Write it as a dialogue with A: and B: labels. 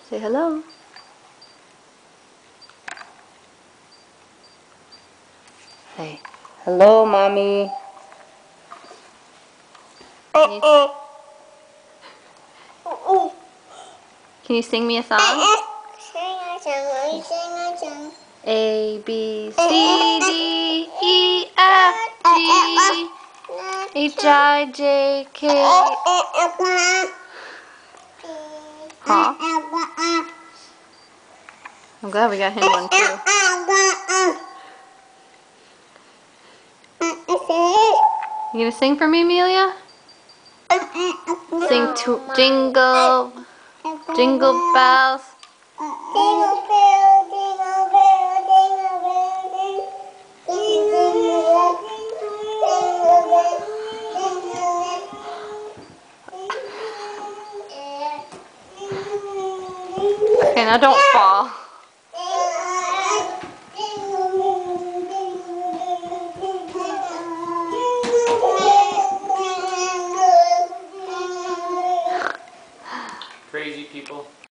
A: Say hello. Say hello, mommy. Can you sing me a song? A, B, C, D, E, F, G, H, I, J, K. Huh? I'm glad we got him one too. You gonna sing for me, Amelia? Sing to jingle, jingle bells.
B: Jingle bell, jingle bell, jingle bell, jingle bell,
A: Okay, now don't fall.
C: Crazy people.